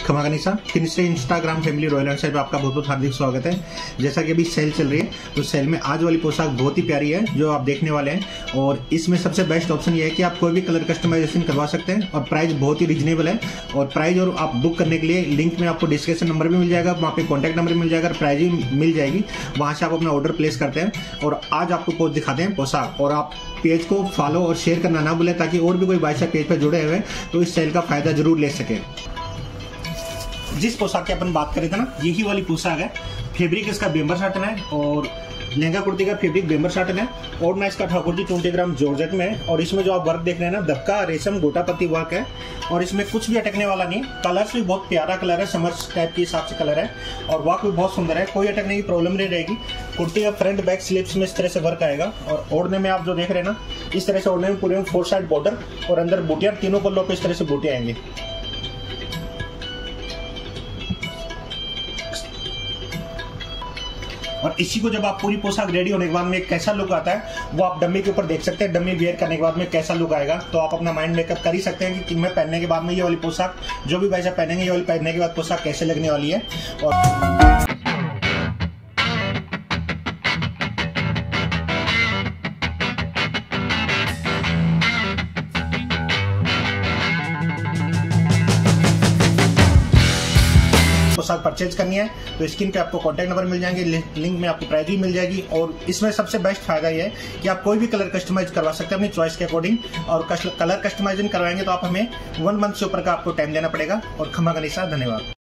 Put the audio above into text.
खमा गनीसा फिर से इंस्टाग्राम फैमिली रॉयल एंड पे आपका बहुत बहुत हार्दिक स्वागत है। जैसा कि अभी सेल चल रही है तो सेल में आज वाली पोशाक बहुत ही प्यारी है जो आप देखने वाले हैं। और इसमें सबसे बेस्ट ऑप्शन ये है कि आप कोई भी कलर कस्टमाइजेशन करवा सकते हैं और प्राइस बहुत ही रिजनेबल है। और प्राइस और आप बुक करने के लिए लिंक में आपको डिस्क्रिप्शन नंबर भी मिल जाएगा, वहाँ पे कॉन्टैक्ट नंबर मिल जाएगा, प्राइस भी मिल जाएगी, वहाँ से आप अपना ऑर्डर प्लेस करते हैं। और आज आपको पोस्ट दिखाते हैं पोशाक, और आप पेज को फॉलो और शेयर करना ना भूलें ताकि और भी कोई भाई साहब पेज पर जुड़े हुए तो इस सेल का फायदा जरूर ले सके। जिस पोशाक की अपन बात करें थे ना, यही वाली पोशाक है। फैब्रिक इसका बेम्बर साटन है और लहंगा कुर्ती का फैब्रिक बेम्बर साटन है। और ना इसका ठाकुर जी 20 ग्राम जॉर्जेट में है। और इसमें जो आप वर्क देख रहे हैं ना, दबका रेशम गोटा पत्ती वर्क है और इसमें कुछ भी अटकने वाला नहीं। कलर्स भी बहुत प्यारा कलर है, समर टाइप के हिसाब से कलर है और वर्क भी बहुत सुंदर है, कोई अटकने की प्रॉब्लम नहीं रहेगी। कुर्ती का फ्रंट बैक स्लीव्स में इस तरह से वर्क आएगा। और ओढ़ने में आप जो देख रहे हैं ना, इस तरह से ओढ़ने में पूरे में 4 साइड बॉर्डर और अंदर बूटियां, तीनों पल्लों पे इस तरह से बूटियां आएंगे। और इसी को जब आप पूरी पोशाक रेडी होने के बाद में कैसा लुक आता है वो आप डम्मी के ऊपर देख सकते हैं। डम्मी वेयर करने के बाद में कैसा लुक आएगा तो आप अपना माइंड मेकअप कर ही सकते हैं कि मैं पहनने के बाद में ये वाली पोशाक, जो भी वैसा पहनेंगे ये वाली पहनने के बाद पोशाक कैसे लगने वाली है। और पोशाक परचेज करनी है तो स्क्रीन पे आपको कॉन्टैक्ट नंबर मिल जाएंगे, लिंक में आपको प्राइस भी मिल जाएगी। और इसमें सबसे बेस्ट फायदा ये है कि आप कोई भी कलर कस्टमाइज करवा सकते हैं अपनी चॉइस के अकॉर्डिंग। और कलर कस्टमाइजिंग करवाएंगे तो आप हमें 1 मंथ से ऊपर का आपको टाइम देना पड़ेगा। और खमा गनीसा, धन्यवाद।